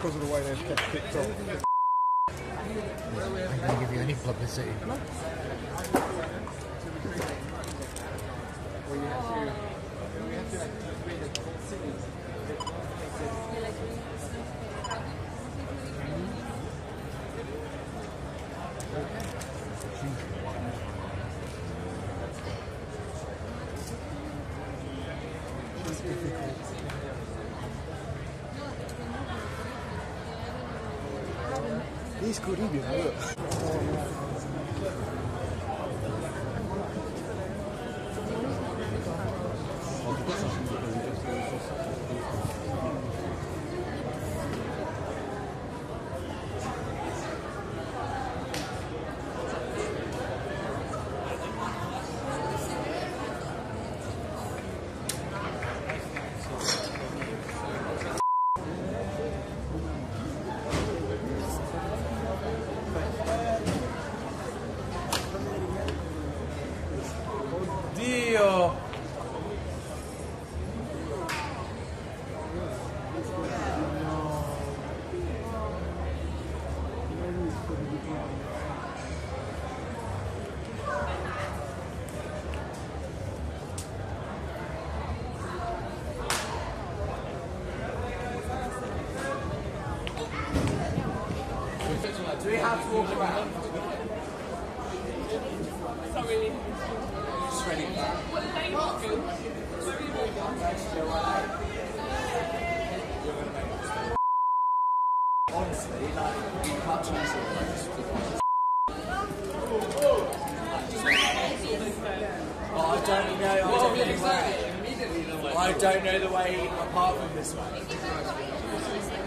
because of the way they've kept kicked off. I'm going to give you any publicity. He's good, isn't he? Look. Dio! Do we have to walk around? Sorry. Just ready for that. Honestly, like, you can't choose it. I don't know the way apart from this way.